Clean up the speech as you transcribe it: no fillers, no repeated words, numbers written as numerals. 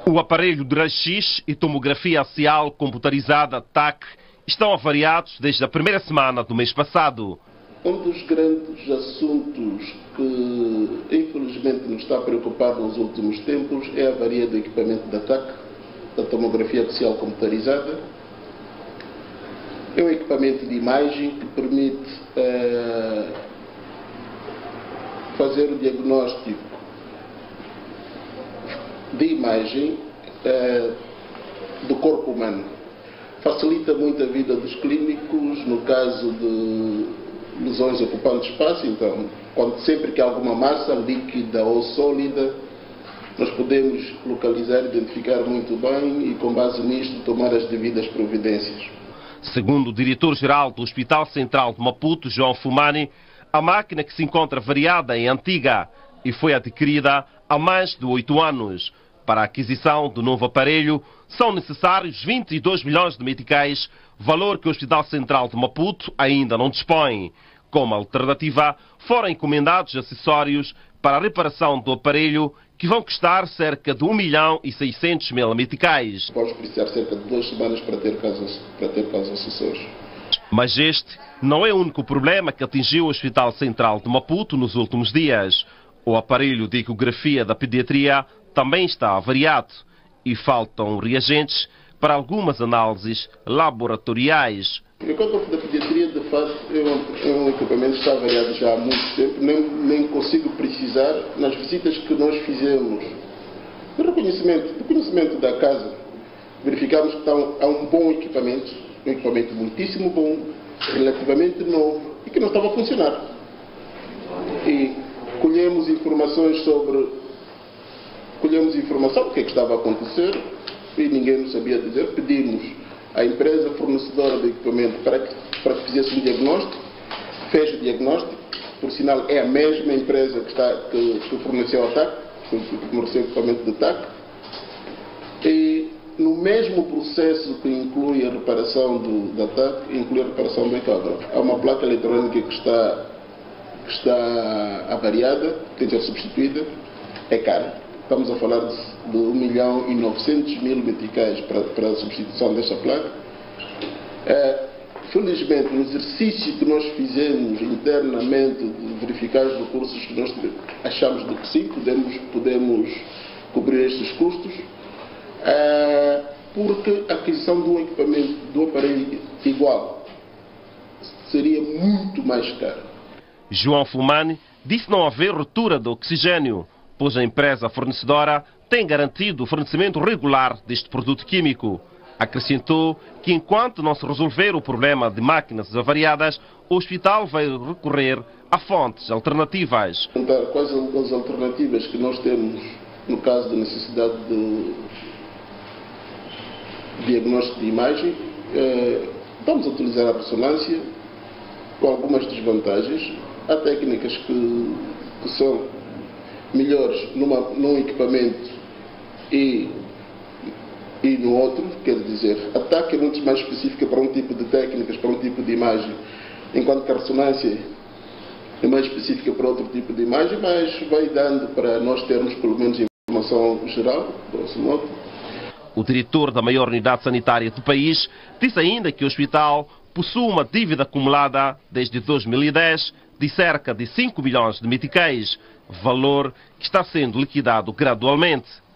O aparelho de raio-x e tomografia axial computarizada TAC estão avariados desde a primeira semana do mês passado. Um dos grandes assuntos que infelizmente nos está a preocupar nos últimos tempos é a avaria do equipamento da TAC, da tomografia axial computarizada. É um equipamento de imagem que permite fazer o diagnóstico de imagem do corpo humano. Facilita muito a vida dos clínicos no caso de lesões ocupando espaço. Então, sempre que há alguma massa líquida ou sólida, nós podemos localizar, identificar muito bem e, com base nisto, tomar as devidas providências. Segundo o diretor-geral do Hospital Central de Maputo, João Fumani, a máquina, que se encontra variada, é antiga e foi adquirida há mais de 8 anos. Para a aquisição do novo aparelho, são necessários 22 milhões de meticais, valor que o Hospital Central de Maputo ainda não dispõe. Como alternativa, foram encomendados acessórios para a reparação do aparelho, que vão custar cerca de 1.600.000 meticais. Vamos precisar cerca de 2 semanas para ter casos acessórios. Mas este não é o único problema que atingiu o Hospital Central de Maputo nos últimos dias. O aparelho de ecografia da pediatria também está avariado e faltam reagentes para algumas análises laboratoriais. O campo da pediatria, de facto, é um equipamento que está avariado já há muito tempo. Nem consigo precisar, nas visitas que nós fizemos, do conhecimento da casa, verificamos que há um bom equipamento, um equipamento muitíssimo bom, relativamente novo e que não estava a funcionar. E colhemos informação do que estava a acontecer e ninguém nos sabia dizer. Pedimos à empresa fornecedora do equipamento para que fizesse um diagnóstico, fez o diagnóstico, por sinal é a mesma empresa que forneceu a TAC, que forneceu o equipamento do TAC, e no mesmo processo que inclui a reparação da TAC, inclui a reparação do ecógrafo. Há uma placa eletrónica que está avariada, que tem que ser substituída, é cara. Estamos a falar de 1.900.000 meticais para a substituição desta placa. Felizmente, no exercício que nós fizemos internamente de verificar os recursos que nós achamos de que sim, podemos cobrir estes custos, porque a aquisição de um equipamento, de um aparelho igual, seria muito mais caro. João Fumani disse não haver ruptura de oxigênio, pois a empresa fornecedora tem garantido o fornecimento regular deste produto químico. Acrescentou que, enquanto não se resolver o problema de máquinas avariadas, o hospital vai recorrer a fontes alternativas. Quais as alternativas que nós temos no caso da necessidade de diagnóstico de imagem? Vamos utilizar a ressonância, com algumas desvantagens. Há técnicas que são melhores num equipamento e no outro, quer dizer, a TAC é muito mais específica para um tipo de técnicas, para um tipo de imagem, enquanto que a ressonância é mais específica para outro tipo de imagem, mas vai dando para nós termos pelo menos informação geral, grosso modo. O diretor da maior unidade sanitária do país disse ainda que o hospital possui uma dívida acumulada desde 2010 de cerca de 5 milhões de meticais, valor que está sendo liquidado gradualmente.